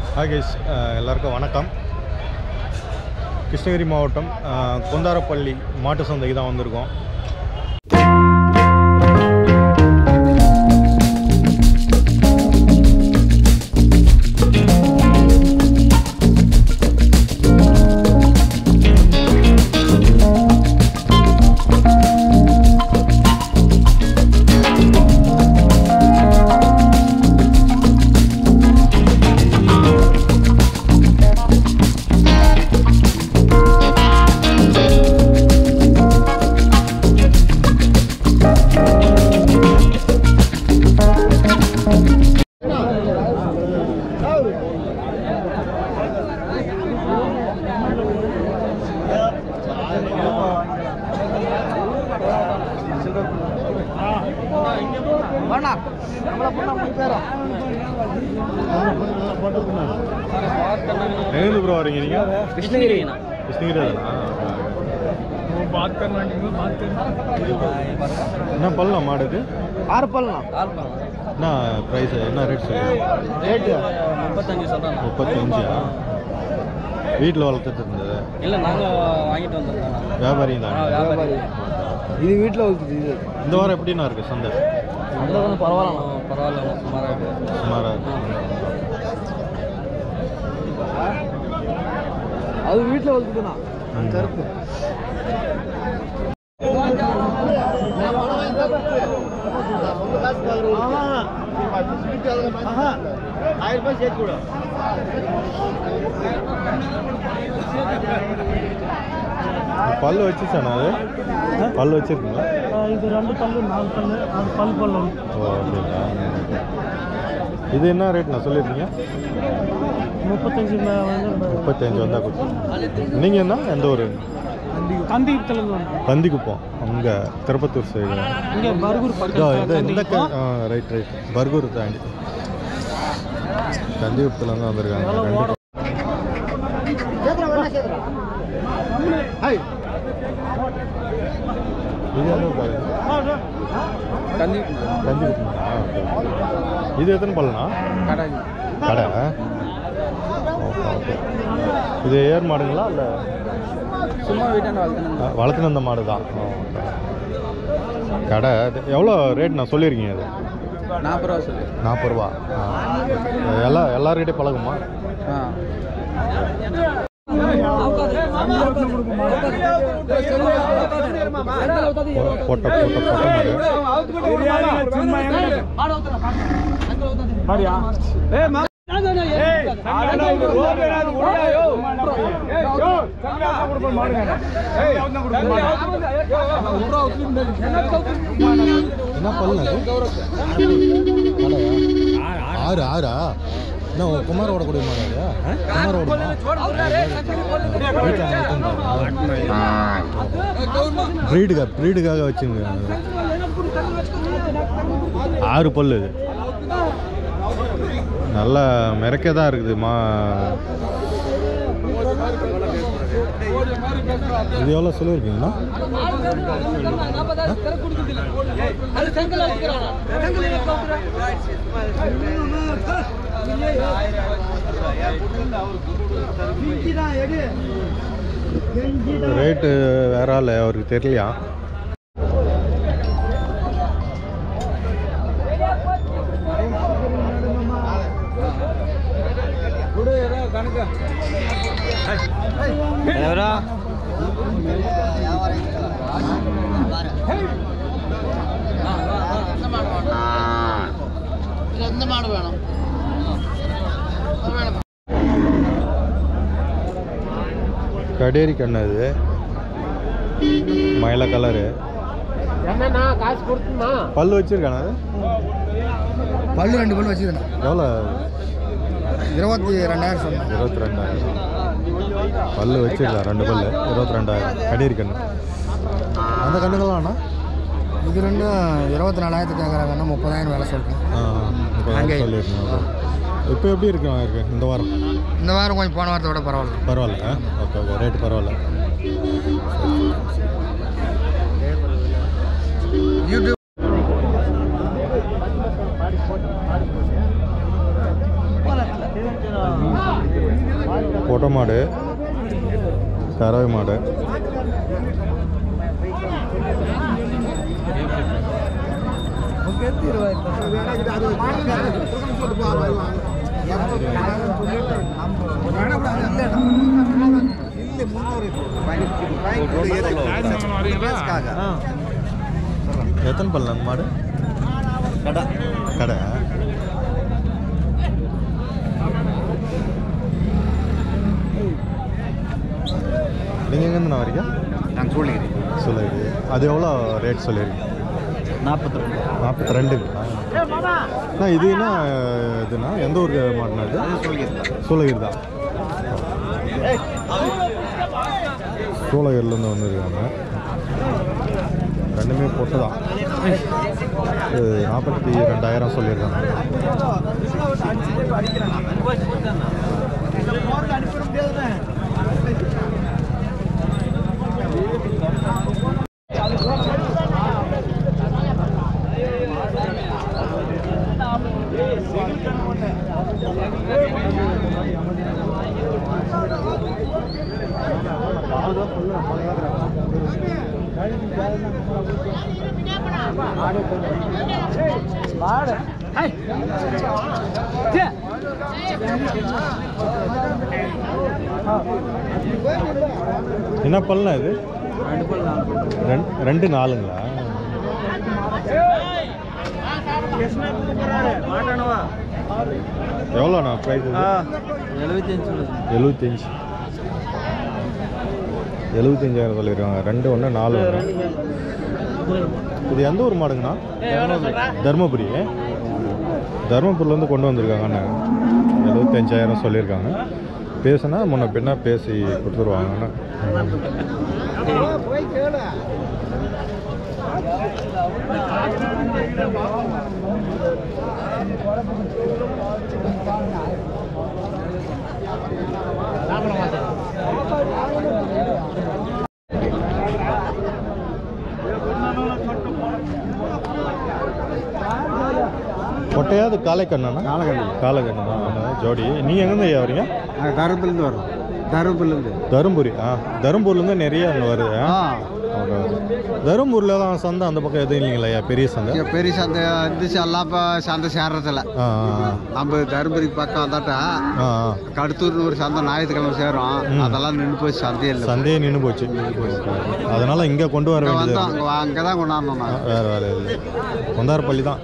Hi guys, எல்லாருக்கும் வணக்கம். கிருஷ்ணகிரி மாவட்டம் கொந்தாரப்பள்ளி மாட்டு சந்தைக்கு தான் வந்திருக்கோம். எங்க ப்ரோ வரீங்க நீங்க? கிருஷ்ணகிரி. கிருஷ்ணகிரி தானா? बात करना என்ன பண்ணலாம் மாடுக்கு? 6 பண்ணலாம். என்ன பிரைஸ் என்ன ரேட் சொல்லுங்க? ரேட் 35 சொல்றாங்க. 35. வீட்டில் வளர்த்துட்டு இருந்தது இல்ல நாங்க வாங்கிட்டு வந்தோம். வியாபாரி தான். வியாபாரி. இது வீட்ல வளர்த்துது இது. இந்த வாரம் எப்படின்னா இருக்கு சந்தை? அந்த கொஞ்சம் பரவாயில்ல சுமாரா இருக்கு. சுமாரா இருக்கு. அது வீட்ல வளர்த்துதுனா கருப்பு. பல்லு வச்சுச்சாண்ணா அது? பல்லு வச்சிருக்கீங்களா? இது 2 பல்லு 4 பல்லு 6 பல்லு. ஓ அப்படிங்களா? இது என்ன ரேட் நான் சொல்லியிருக்கீங்க? 35 வந்தால் கொடுத்து. நீங்கள் என்ன எந்த ஊர்? கந்திக்குப்பம். அங்கே திருப்பத்தூர் சைடு. இங்கே பர்கூர் பக்கம். ரைட் பர்கூர் தாண்டி கந்திக்குப்பத்துலேருந்து வந்திருக்காங்க. கந்திக்குப்பங்களா? இது எத்தனை பல்லுண்ணா? கடை. Okay okay. இது ஏர் மாடுங்களா இல்லை சும்மா வீட்டாண்ட வளர்த்துன்னு வந்த மாடு தான்? கடை எவ்வளோ ரேட் நான் சொல்லியிருக்கீங்க? அது 40 ரூபா சொல்லு. 40 ரூபா. எல்லாருக்கிட்டே பழகுமா? போட்ட என்ன பல்லு? 6 என்ன குமார் ஓடக்கூடிய மாடு? குமார் ஓடுமா? ப்ரீடுக்காக வச்சுங்க. 6 பல்லு. இது நல்லா மிரக்க தான் இருக்குது. இது எவ்வளோ சொல்லியிருக்கீங்களா? ரேட்டு வேற ஆள் அவருக்கு தெரியலையா? கடேரி கண்ணு. அது மயில கலரு. பல்லு வச்சிருக்கானு? அது பல்லு 2 பல்லு வச்சுருக்கேன். எவ்வளோ? 22,000 சொன்னேன். 22,000 பல்லு வச்சிருக்கா? 2 பல்லு 22,000. கடேரி கண்ணு. அந்த கண்ணுகள்லாம்ண்ணா இது 24,000 கேட்குறாங்கன்னா 30,000 வேலை சொல்கிறேன். சொல்லியிருக்கேன். இப்போ எப்படி இருக்கு இந்த வாரம்? இந்த வாரம் கொஞ்சம் போன வாரத்தை விட பரவாயில்ல. ஓகே ரேட்டு பரவாயில்ல. யூடியூப் பொட்டை மாடு, கறவை மாடு. எத்தனை பல்ல அந்த மாடு? கடை கடை. நீங்கள் எங்கேருந்து நான் வரீங்க? நான் சொல்லிடு. அது எவ்வளோ ரேட் சொல்லியிருக்கீங்க? 42. இது என்ன இதுண்ணா? எந்த ஊர் மாடுனா இது? சூளகிரி தான். சூளகிரிலேருந்து வந்துருக்காங்க. ரெண்டுமே பொட்டு தான். 42,000 சொல்லியிருக்காங்க. என்ன பல்லுண்ணா இது? 2 4ங்களா? எவ்வளோண்ணா ப்ரைஸ்? 75,000 சொல்லியிருக்காங்க. 2 1 4 1. இது எந்த ஊர் மாடுங்கண்ணா? தருமபுரி. தருமபுரிலேருந்து கொண்டு வந்திருக்காங்கண்ணா. 75,000 சொல்லியிருக்காங்க. பேசுனா முன்ன பின்னா பேசி கொடுத்துருவாங்கண்ணா. கொட்டையாவது காலைக்கண்ணா? காலைக்கண்ணா ஜோடி. நீங்கள் எங்கேருந்து ஐயா வரீங்க? தருமபுரிலேருந்து வரோம். தருமபுரி. தருமபுரிலேருந்து நிறைய அங்கே வருது. தருமபுரியில் தான் சந்தை அந்த பக்கம் எதுவும் இல்லைங்களா ஐயா? பெரிய சந்தை இருந்துச்சு. எல்லாம் இப்போ சந்தை சேர்றதில்ல. நம்ம தருமபுரி பக்கம் வந்தாட்டா கடத்தூர்னு ஒரு சந்தை ஞாயிற்றுக்கிழமை சேரும். அதெல்லாம் நின்று போச்சு. சந்தையே நின்று போச்சு. அதனால இங்கே கொண்டு வர வேண்டியது. அங்கே தான் கொண்டாடணும். வேறு இல்லை. கொந்தாரப்பள்ளி தான்.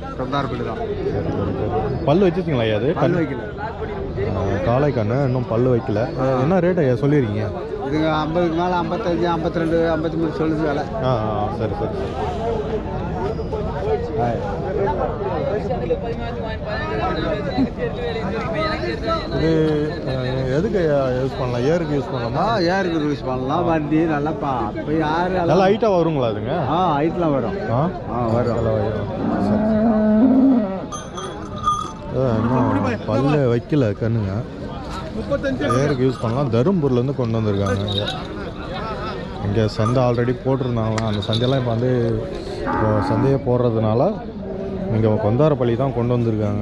பல்லு வச்சுச்சிங்களா ஐயா? அது பல்லு வைக்கல. காளை கண்ணு இன்னும் பல்லு வைக்கல. என்ன ரேட் ஐயா சொல்லியிருக்கீங்க? இதுங்க 50க்கு மேலே 55, 52, 53 சொல்லுது வேலை. சரி. இது எதுக்கு யூஸ் பண்ணலாம்? ஏருக்கு யூஸ் பண்ணலாமா? ஏருக்கு யூஸ் பண்ணலாம். வண்டி நல்லா இப்போ யார் நல்லா ஹைட்டாக வருங்களா அதுங்க? ஹைட்லாம் வரும். வரும். இன்னும் பல்லு வைக்கல கண்ணுங்க. ஏருக்கு யூஸ் பண்ணலாம். தருமபுரிலேருந்து கொண்டு வந்திருக்காங்க. இங்கே சந்தை ஆல்ரெடி போட்டிருந்தாங்களாம். அந்த சந்தையெல்லாம் இப்போ வந்து சந்தையை போடுறதுனால இங்கே கொந்தாரப்பள்ளி தான் கொண்டு வந்திருக்காங்க.